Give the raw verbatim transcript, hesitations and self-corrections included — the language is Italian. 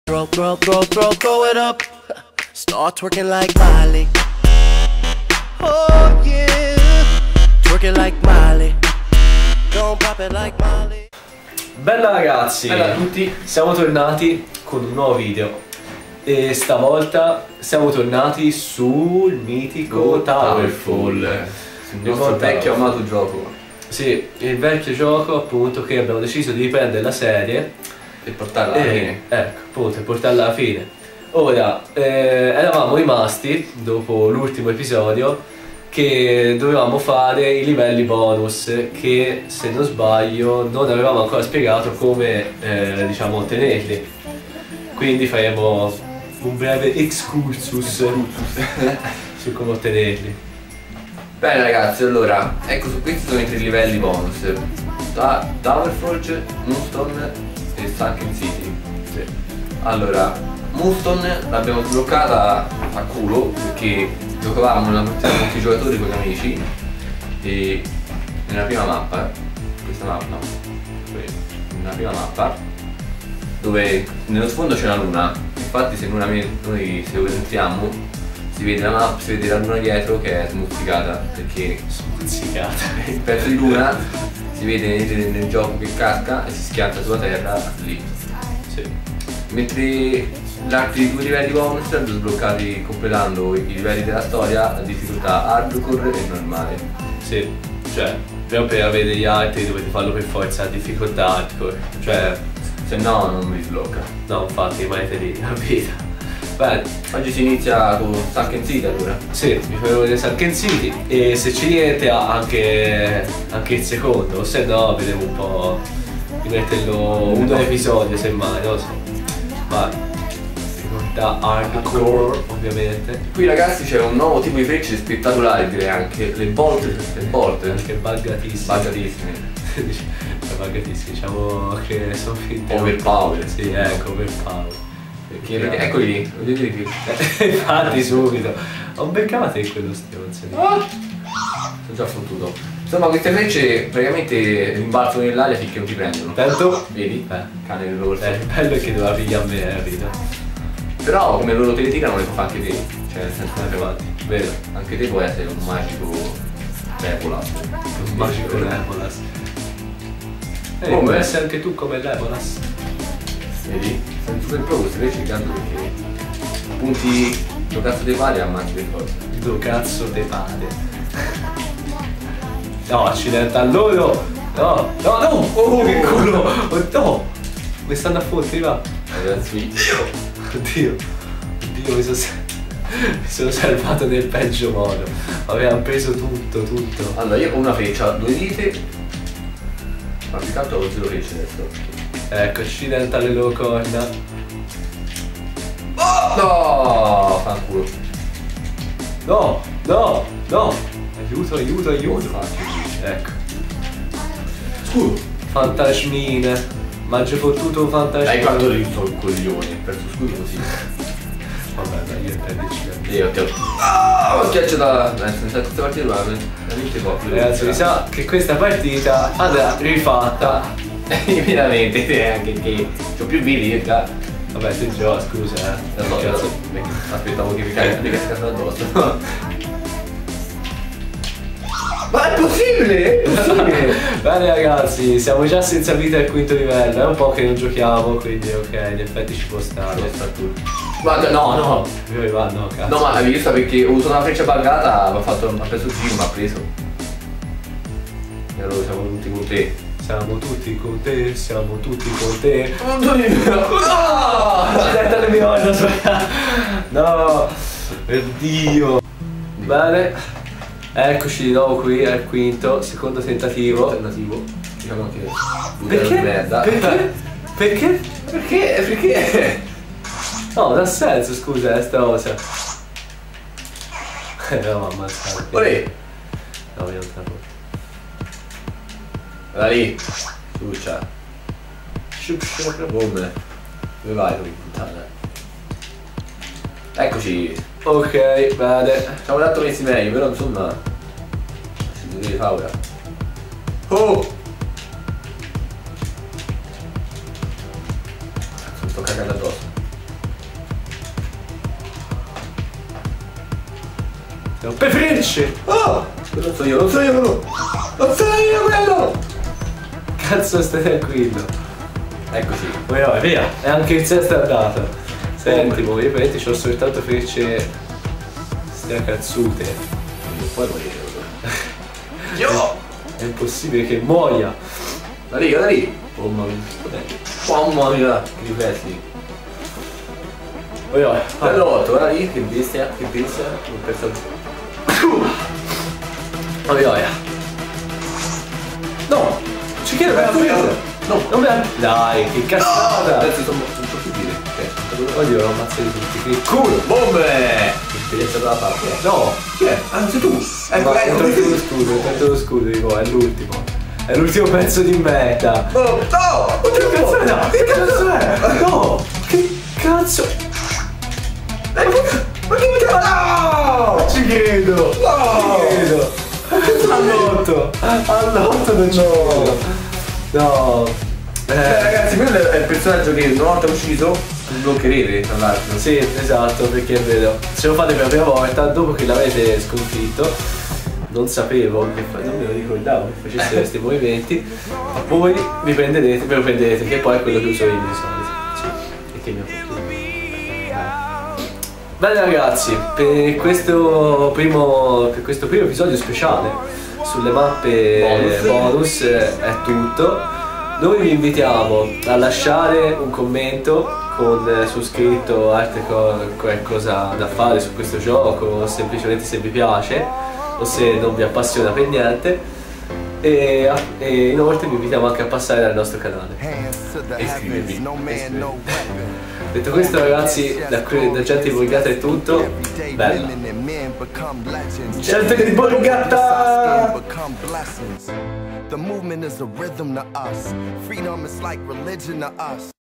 Throw, throw, throw, throw, throw it up. Start twerking like Miley. Oh yeah. Twerking like Miley. Don't pop it like Miley. Bella ragazzi, bella a tutti, siamo tornati con un nuovo video. E stavolta siamo tornati sul mitico Towerfall, il nostro vecchio amato gioco. Sì, il vecchio gioco appunto che abbiamo deciso di riprendere la serie e portarla alla e, fine. Ecco, appunto, e portarla alla fine. Ora, eh, eravamo rimasti dopo l'ultimo episodio che dovevamo fare i livelli bonus che, se non sbaglio, non avevamo ancora spiegato come eh, diciamo ottenerli. Quindi faremo un breve excursus su come ottenerli. Bene ragazzi, allora, ecco, su questi sono i tre livelli bonus: da Towerfall, Moonstone e Sunken City. Sì. Allora, Moonstone l'abbiamo sbloccata a culo perché giocavamo una partita multigiocatori con gli amici e nella prima mappa, questa mappa no, nella prima mappa, dove nello sfondo c'è una luna. Infatti se noi, noi se entriamo si vede la mappa, si vede la luna dietro che è smuzzicata, perché Smuzzicata. il pezzo di luna si vede nel, nel gioco che casca e si schianta sulla terra lì. Sì. Mentre gli altri due livelli bonus li abbiamo sbloccati completando i livelli della storia a difficoltà hardcore e normale. Sì, cioè, prima per avere gli altri dovete farlo per forza a difficoltà hardcore. Cioè, se no non mi sblocca. No, infatti rimanete lì, la vita. Beh, oggi si inizia con Sunken City allora. Sì, vi faremo vedere Sunken City e se ci rientra anche, anche il secondo, se no vedremo un po' di metterlo un episodio semmai, non so. Vai. Da hardcore ovviamente. Qui ragazzi c'è un nuovo tipo di frecce spettacolari, direi anche, le bolt, le bolt. Anche buggatissime. Buggatissime. Buggatissime, diciamo che sono finte. Overpower. Sì, ecco, overpower. Perché, perché eccoli lì, vedete qui. Infatti subito. Ho beccate in quello stronzo. Ah! Sono già fottuto. Insomma queste frecce praticamente rimbalzano nell'aria finché non ti prendono. Tanto? Vedi? Eh. Cane dell'orso. Eh, il bello è che doveva pigliare a me, capito? Però come loro te le tirano le può fare anche te. Cioè nel senso che avanti. Vero? Anche te puoi essere un magico Legolas. Un magico Legolas. Eh, Come? puoi essere anche tu come Legolas. Vedi? Sei super pro queste frecce tanto perché punti lo cazzo dei pari e ammazzi per forza. Do cazzo te pare. No, accidenta a loro! No, no, no! Oh, che culo! Oh, no! Mi stanno a fottere, va! Ragazzi, Oddio! Oddio, mi sono, mi sono salvato nel peggio modo. Avevano preso tutto, tutto. allora io ho una freccia, due dita, ma più che altro ho zero frecce adesso. Ecco, accidenta le loro corna. Oh! No! Fanculo. No, no, no! Aiuto, aiuto, aiuto! Ecco. Scudo. Fantasmine. Maggio fottuto un fantasmine. Dai quando rinzo il coglione, ho perso scudo così. Vabbè, dai, io intendici. Io ti ho. Ah, lo schiaccio da. Eh, senza questa partita qua, veramente poco. Ragazzi, mi sa che questa partita andrà rifatta. Veramente, te anche che. C'ho più vili già. Vabbè, tu gioca, scusa, eh. Lo so, lo so. Aspettavo che mi cascasse addosso. Ma è possibile? È possibile! Bene ragazzi, siamo già senza vita al quinto livello, è un po' che non giochiamo, quindi ok, in effetti ci può stare. Guarda, no, no! Dove va? No, cazzo. No, ma l'hai vista perché ho usato una freccia buggata, mi ha fatto, mi ha preso il giro, mi ha preso. E allora siamo tutti con te. Siamo tutti con te, siamo tutti con te. Ah! Aspetta le mie ossa, aspetta. No, oddio. Bene. Eccoci di nuovo qui al quinto, secondo tentativo. Alternativo. Diciamo che. Perché? Merda. Perché? Perché? Perché? Perché? No, dà senso, scusa, eh, sta cosa. Eh, no, mamma, sai. Olè! No, io non te la faccio. Guarda lì! Succia! Bombe! Dove vai, tu puttana? Eccoci! Ok, bene. Siamo tanto messi meglio, però insomma. Ci devi fare ora. Oh! Cazzo, mi sto cagando addosso. Non preferisci! Oh! Non so io, non so io quello! Non sono io quello! Cazzo, stai tranquillo. Eccoci. Poi no, via, è anche il sesto andato. Senti, mo, io veramente c'ho soltanto frecce stracazzute. Non puoi morire. Io! È impossibile che muoia. Da lì, da lì! Mamma mia. Mamma mia! Che riflessi! Oh, no. Bello otto, guarda lì, che bestia, che bestia. Non penso. Oh, no. No! Ci chiedo per la presa! No, Non me la... Dai, che cazzata! Adesso sono un po' più dire. Oddio, l'ho ammazzato tutti. Che culo! Bombe! Che è stata la parte. No! Chi è? Anzi tu! Ecco, Ma ecco. ho tolto lo scudo, ho tolto lo scudo, dico, è l'ultimo. È l'ultimo pezzo di merda. Oh, no! Che cazzo è? No, che cazzo è? No! Che cazzo? Ma che mi no! Ci credo! No! Ci credo! All'otto! All'otto non ci credo! No! Eh, Eh, ragazzi, quello è il personaggio che una volta ucciso sbloccherete, tra l'altro. sì, esatto, perché è vero. Se lo fate per la prima volta, dopo che l'avete sconfitto, non sapevo che fa- non me lo ricordavo che facesse questi movimenti, ma poi vi prenderete, ve lo prenderete, che poi è quello che uso io di solito. Sì, e che mi ho Bene ragazzi, per questo primo, per questo primo episodio speciale sulle mappe Bonus. bonus eh, è tutto. Noi vi invitiamo a lasciare un commento con eh, su scritto altre co- qualcosa da fare su questo gioco, o semplicemente se vi piace o se non vi appassiona per niente, e, e inoltre vi invitiamo anche a passare dal nostro canale. E iscrivervi. Detto questo ragazzi, da, qui- da gente divulgata è tutto. Bella. Gente divulgata! The movement is a rhythm to us. Freedom is like religion to us.